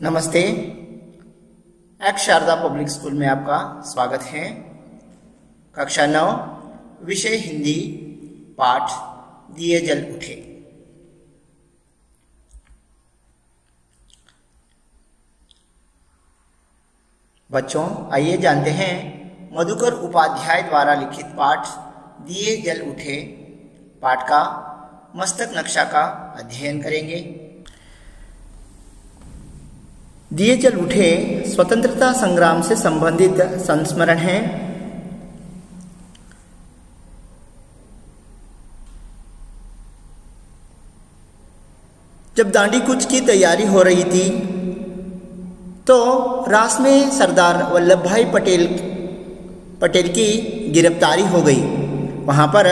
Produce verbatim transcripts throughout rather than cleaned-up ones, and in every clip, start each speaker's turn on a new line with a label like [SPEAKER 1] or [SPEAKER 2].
[SPEAKER 1] नमस्ते। X Sharda public school में आपका स्वागत है। कक्षा नौ, विषय हिंदी, पाठ दिए जल उठे। बच्चों, आइए जानते हैं मधुकर उपाध्याय द्वारा लिखित पाठ दिए जल उठे पाठ का मस्तक नक्शा का अध्ययन करेंगे। दिए जल उठे स्वतंत्रता संग्राम से संबंधित संस्मरण है। जब दांडी कूच की तैयारी हो रही थी तो रास में सरदार वल्लभ भाई पटेल पटेल की गिरफ्तारी हो गई। वहां पर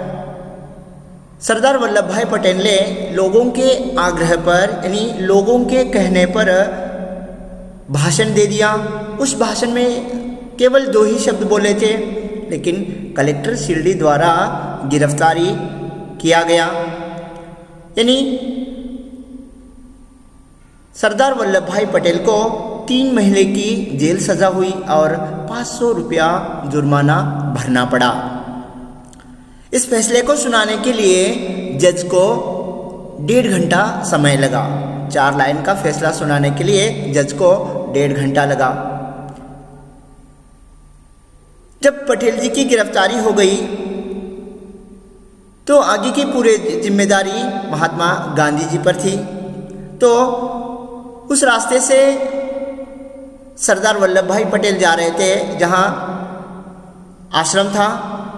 [SPEAKER 1] सरदार वल्लभ भाई पटेल ने लोगों के आग्रह पर यानी लोगों के कहने पर भाषण दे दिया। उस भाषण में केवल दो ही शब्द बोले थे, लेकिन कलेक्टर शिरडी द्वारा गिरफ्तारी किया गया। यानी सरदार वल्लभ भाई पटेल को तीन महीने की जेल सजा हुई और पाँच सौ रुपया जुर्माना भरना पड़ा। इस फैसले को सुनाने के लिए जज को डेढ़ घंटा समय लगा। चार लाइन का फैसला सुनाने के लिए जज को डेढ़ घंटा लगा। जब पटेल जी की गिरफ्तारी हो गई तो आगे की पूरी जिम्मेदारी महात्मा गांधी जी पर थी। तो उस रास्ते से सरदार वल्लभ भाई पटेल जा रहे थे जहां आश्रम था,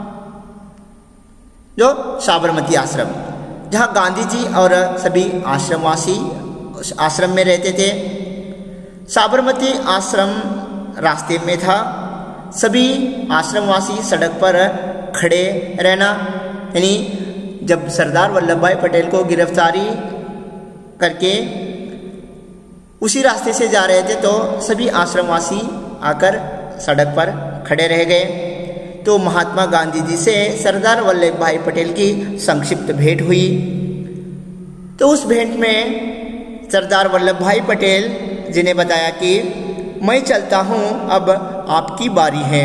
[SPEAKER 1] जो साबरमती आश्रम, जहां गांधी जी और सभी आश्रमवासी उस आश्रम में रहते थे। साबरमती आश्रम रास्ते में था। सभी आश्रमवासी सड़क पर खड़े रहना, यानी जब सरदार वल्लभ भाई पटेल को गिरफ्तारी करके उसी रास्ते से जा रहे थे तो सभी आश्रमवासी आकर सड़क पर खड़े रह गए। तो महात्मा गांधी जी से सरदार वल्लभ भाई पटेल की संक्षिप्त भेंट हुई। तो उस भेंट में सरदार वल्लभ भाई पटेल जी ने बताया कि मैं चलता हूं, अब आपकी बारी है।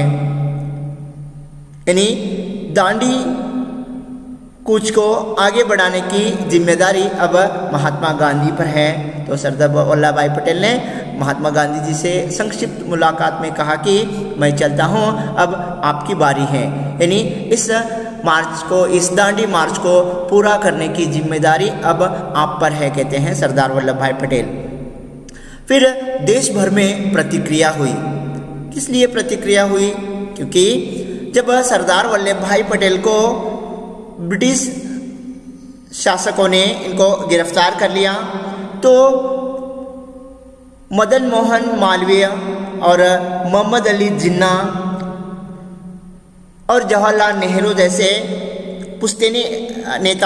[SPEAKER 1] यानी दांडी कूच को आगे बढ़ाने की जिम्मेदारी अब महात्मा गांधी पर है। तो सरदार वल्लभ भाई पटेल ने महात्मा गांधी जी से संक्षिप्त मुलाकात में कहा कि मैं चलता हूं, अब आपकी बारी है। यानी इस मार्च को, इस दांडी मार्च को पूरा करने की जिम्मेदारी अब आप पर है, कहते हैं सरदार वल्लभ भाई पटेल। फिर देश भर में प्रतिक्रिया हुई। किस लिए प्रतिक्रिया हुई? क्योंकि जब सरदार वल्लभ भाई पटेल को ब्रिटिश शासकों ने इनको गिरफ्तार कर लिया तो मदन मोहन मालवीय और मोहम्मद अली जिन्ना और जवाहरलाल नेहरू जैसे पुश्तैनी नेता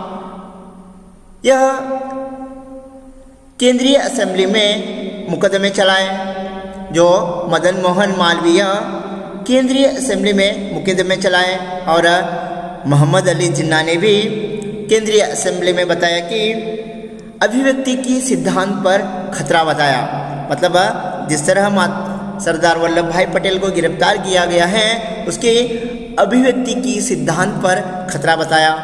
[SPEAKER 1] यह केंद्रीय असेंबली में मुकदमे चलाए। जो मदन मोहन मालवीय केंद्रीय असेंबली में मुकदमे चलाए और मोहम्मद अली जिन्ना ने भी केंद्रीय असेंबली में बताया कि अभिव्यक्ति की सिद्धांत पर खतरा बताया। मतलब जिस तरह सरदार वल्लभ भाई पटेल को गिरफ्तार किया गया है उसके अभिव्यक्ति की सिद्धांत पर खतरा बताया।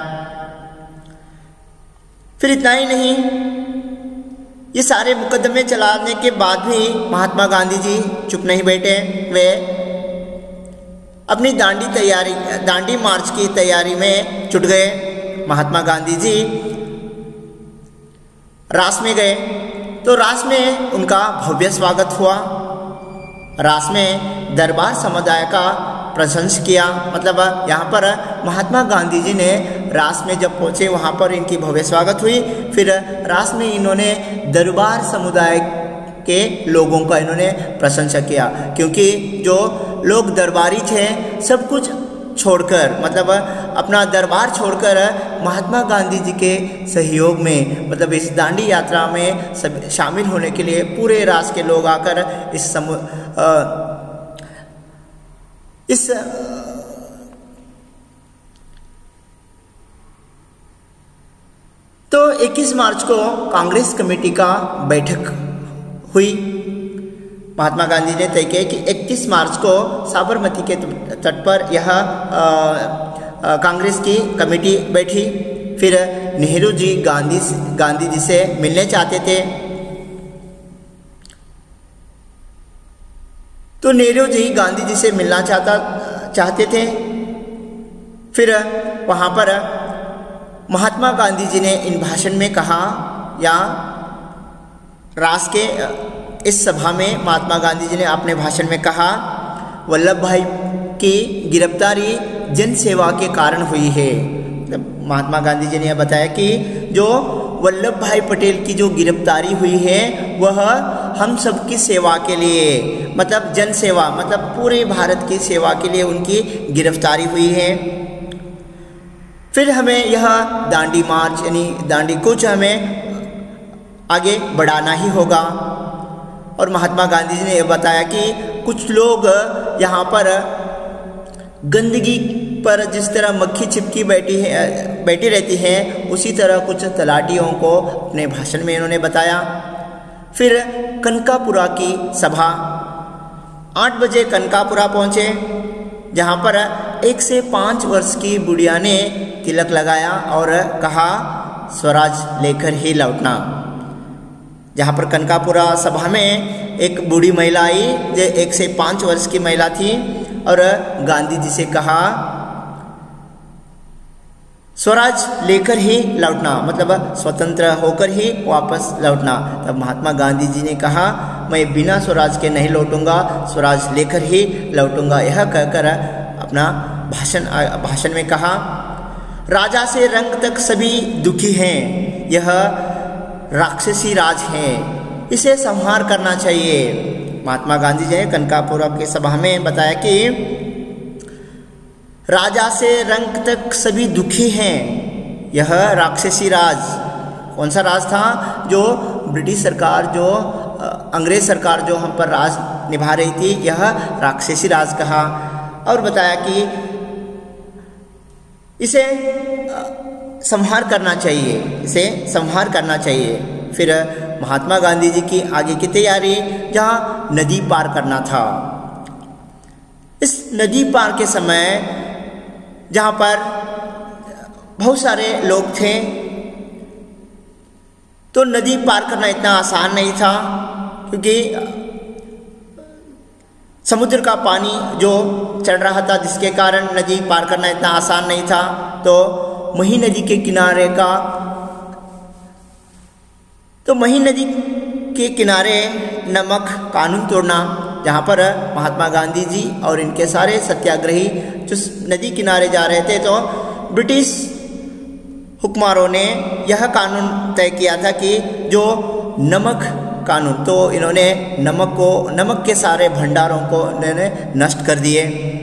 [SPEAKER 1] फिर इतना ही नहीं, ये सारे मुकदमे चलाने के बाद भी महात्मा गांधी जी चुप नहीं बैठे। वे अपनी दांडी तैयारी दांडी मार्च की तैयारी में जुट गए। महात्मा गांधी जी रास में गए तो रास में उनका भव्य स्वागत हुआ। रास में दरबार समुदाय का प्रशंसा किया। मतलब यहाँ पर महात्मा गांधी जी ने रास में जब पहुँचे वहाँ पर इनकी भव्य स्वागत हुई। फिर रास में इन्होंने दरबार समुदाय के लोगों का इन्होंने प्रशंसा किया, क्योंकि जो लोग दरबारी थे सब कुछ छोड़कर, मतलब अपना दरबार छोड़कर महात्मा गांधी जी के सहयोग में, मतलब इस दांडी यात्रा में सब शामिल होने के लिए पूरे रास के लोग आकर इस समू आ, इस तो इक्कीस मार्च को कांग्रेस कमेटी का बैठक हुई। महात्मा गांधी ने तय किया कि इकतीस मार्च को साबरमती के तट पर यह कांग्रेस की कमेटी बैठी। फिर नेहरू जी गांधी गांधी जी से मिलने चाहते थे, तो नेहरू जी गांधी जी से मिलना चाहता चाहते थे। फिर वहाँ पर महात्मा गांधी जी ने इन भाषण में कहा, या राष्ट्र के इस सभा में महात्मा गांधी जी ने अपने भाषण में कहा, वल्लभ भाई की गिरफ्तारी जन सेवा के कारण हुई है। महात्मा गांधी जी ने यह बताया कि जो वल्लभ भाई पटेल की जो गिरफ्तारी हुई है वह हम सबकी सेवा के लिए, मतलब जन सेवा, मतलब पूरे भारत की सेवा के लिए उनकी गिरफ्तारी हुई है। फिर हमें यह दांडी मार्च यानी दांडी कूच हमें आगे बढ़ाना ही होगा। और महात्मा गांधी जी ने यह बताया कि कुछ लोग यहाँ पर गंदगी पर जिस तरह मक्खी छिपकी बैठी है बैठी रहती है, उसी तरह कुछ तलाटियों को अपने भाषण में इन्होंने बताया। फिर कनकापुरा की सभा, आठ बजे कनकापुरा पहुँचे, जहाँ पर एक से पाँच वर्ष की बुढ़िया ने तिलक लगाया और कहा स्वराज लेकर ही लौटना। जहाँ पर कनकापुरा सभा में एक बूढ़ी महिला आई जो एक से पाँच वर्ष की महिला थी और गांधी जी से कहा स्वराज लेकर ही लौटना, मतलब स्वतंत्र होकर ही वापस लौटना। तब महात्मा गांधी जी ने कहा मैं बिना स्वराज के नहीं लौटूंगा, स्वराज लेकर ही लौटूंगा। यह कहकर अपना भाषण भाषण में कहा राजा से रंग तक सभी दुखी हैं, यह राक्षसी राज है, इसे संहार करना चाहिए। महात्मा गांधी जी ने कनकापुरा की सभा में बताया कि राजा से रंग तक सभी दुखी हैं, यह राक्षसी राज। कौन सा राज था? जो ब्रिटिश सरकार, जो अंग्रेज सरकार जो हम पर राज निभा रही थी, यह राक्षसी राज कहा। और बताया कि इसे संहार करना चाहिए, इसे संहार करना चाहिए। फिर महात्मा गांधी जी की आगे की तैयारी, जहाँ नदी पार करना था। इस नदी पार के समय जहाँ पर बहुत सारे लोग थे, तो नदी पार करना इतना आसान नहीं था, क्योंकि समुद्र का पानी जो चढ़ रहा था, जिसके कारण नदी पार करना इतना आसान नहीं था। तो मही नदी के किनारे का तो मही नदी के किनारे नमक कानून तोड़ना, जहाँ पर महात्मा गांधी जी और इनके सारे सत्याग्रही जो नदी किनारे जा रहे थे, तो ब्रिटिश हुक्मरानों ने यह कानून तय किया था कि जो नमक कानून, तो इन्होंने नमक को नमक के सारे भंडारों को इन्होंने नष्ट कर दिए।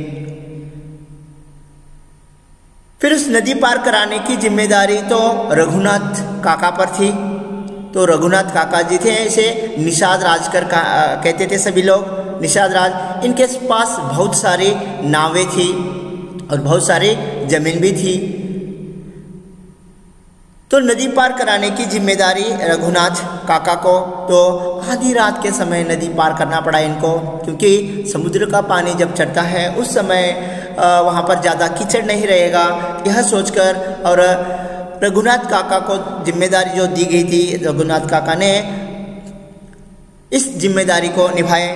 [SPEAKER 1] फिर उस नदी पार कराने की जिम्मेदारी तो रघुनाथ काका पर थी। तो रघुनाथ काका जी थे, इसे निषाद राज कर कहते थे सभी लोग, निषाद राज। इनके पास बहुत सारी नावें थी और बहुत सारी जमीन भी थी। तो नदी पार कराने की जिम्मेदारी रघुनाथ काका को। तो आधी रात के समय नदी पार करना पड़ा इनको, क्योंकि समुद्र का पानी जब चढ़ता है उस समय वहाँ पर ज़्यादा कीचड़ नहीं रहेगा, यह सोचकर और रघुनाथ काका को जिम्मेदारी जो दी गई थी, रघुनाथ काका ने इस जिम्मेदारी को निभाए।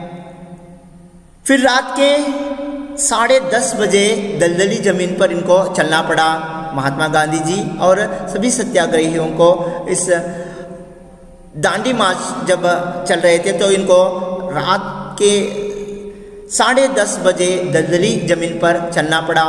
[SPEAKER 1] फिर रात के साढ़े दस बजे दलदली जमीन पर इनको चलना पड़ा। महात्मा गांधी जी और सभी सत्याग्रहियों को इस दांडी मार्च जब चल रहे थे, तो इनको रात के साढ़े दस बजे दलदली जमीन पर चलना पड़ा।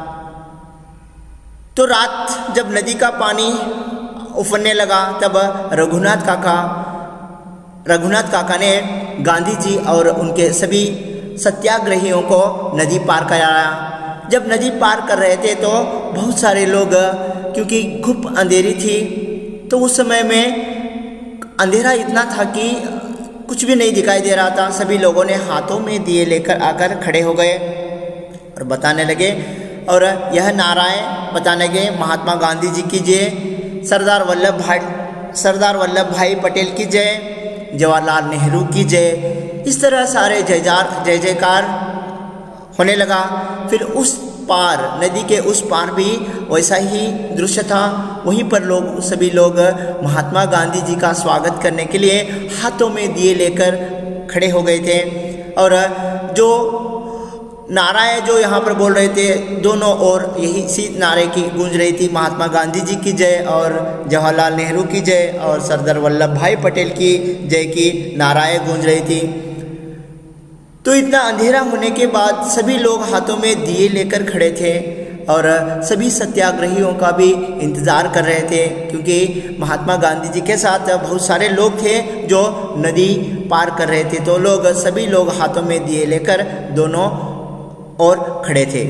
[SPEAKER 1] तो रात जब नदी का पानी उफरने लगा, तब रघुनाथ काका रघुनाथ काका ने गांधी जी और उनके सभी सत्याग्रहियों को नदी पार कराया। जब नदी पार कर रहे थे तो बहुत सारे लोग, क्योंकि घुप अंधेरी थी, तो उस समय में अंधेरा इतना था कि कुछ भी नहीं दिखाई दे रहा था। सभी लोगों ने हाथों में दिए लेकर आकर खड़े हो गए और बताने लगे, और यह नाराएं बताने लगे, महात्मा गांधी जी की जय, सरदार वल्लभ भाई सरदार वल्लभ भाई पटेल की जय, जवाहरलाल नेहरू की जय, इस तरह सारे जयजार जय जयकार होने लगा। फिर उस पार, नदी के उस पार भी वैसा ही दृश्य था। वहीं पर लोग सभी लोग महात्मा गांधी जी का स्वागत करने के लिए हाथों में दिए लेकर खड़े हो गए थे। और जो नाराएं जो यहाँ पर बोल रहे थे, दोनों ओर यही सी नारे की गूंज रही थी, महात्मा गांधी जी की जय और जवाहरलाल नेहरू की जय और सरदार वल्लभ भाई पटेल की जय की नाराएं गूंज रही थी। तो इतना अंधेरा होने के बाद सभी लोग हाथों में दिए लेकर खड़े थे और सभी सत्याग्रहियों का भी इंतज़ार कर रहे थे, क्योंकि महात्मा गांधी जी के साथ बहुत सारे लोग थे जो नदी पार कर रहे थे। तो लोग सभी लोग हाथों में दिए लेकर दोनों ओर खड़े थे।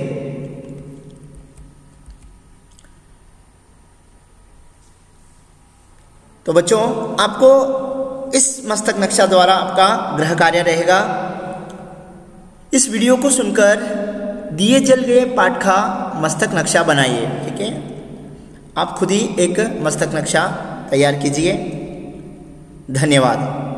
[SPEAKER 1] तो बच्चों, आपको इस मस्तक नक्शा द्वारा आपका गृह कार्य रहेगा। इस वीडियो को सुनकर दिए जल गए पाठ का मस्तक नक्शा बनाइए। ठीक है, आप खुद ही एक मस्तक नक्शा तैयार कीजिए। धन्यवाद।